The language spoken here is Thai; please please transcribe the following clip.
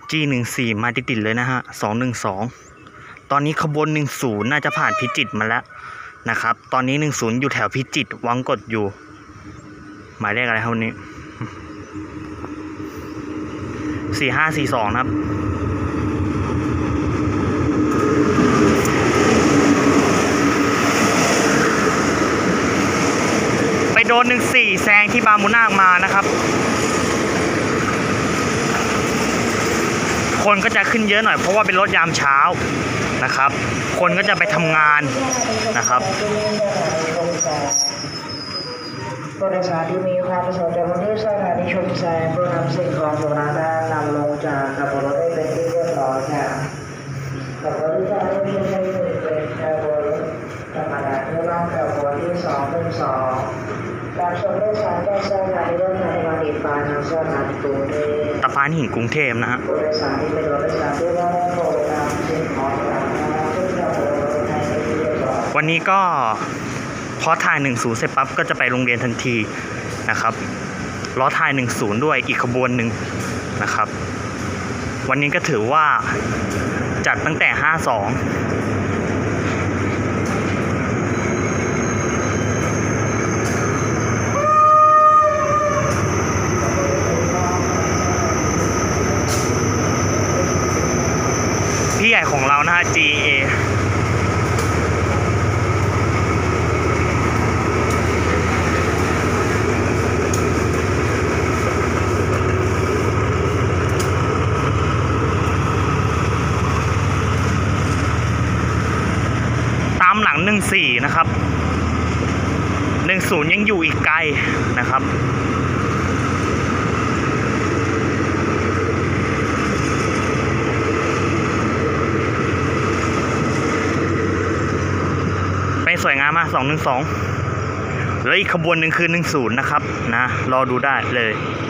G14 มาติดๆเลยนะฮะ212ตอนนี้ขบวน10น่าจะผ่านพิจิตรมาแล้วนะครับตอนนี้10อยู่แถวพิจิตรวังกดอยู่หมายเลขอะไรเท่านี้4542ครับไปโดน14แซงที่บางมุนาคมานะครับคนก็จะขึ้นเยอะหน่อยเพราะว่าเป็นรถยามเช้านะครับคนก็จะไปทำงานนะครับผู้โดยสารที่มีความประสงค์จะลงที่สถานีชุมแสงเพื่อนำสิ่งของโบราณนำลงจากขบวนรถได้เป็นที่เรียบร้อยค่ะขบวนที่จะได้ไม่ใช่เป็นขบวนธรรมดาที่ล่องขบวนที่212การชมได้สารแก้สถานีรถไฟฟ้าดิบปานทางสถานีกรุงเทพตะพานหินกรุงเทพนะฮะผู้โดยสารที่เป็นรถโดยสารที่ว่าได้โปรดนำสิ่งของโบราณขึ้นขบวนรถให้เป็นที่เรียบร้อยวันนี้ก็พอถ่าย10เสร็จปั๊บก็จะไปโรงเรียนทันทีนะครับล้อถ่าย10ด้วยอีกขบวนหนึ่งนะครับวันนี้ก็ถือว่าจัดตั้งแต่52พี่ใหญ่ของเรานะฮะ GAตามหลัง14นะครับ10ยังอยู่อีกไกลนะครับไปสวยงามมาก212แล้วอีกขบวนหนึ่งคือ10นะครับนะรอดูได้เลย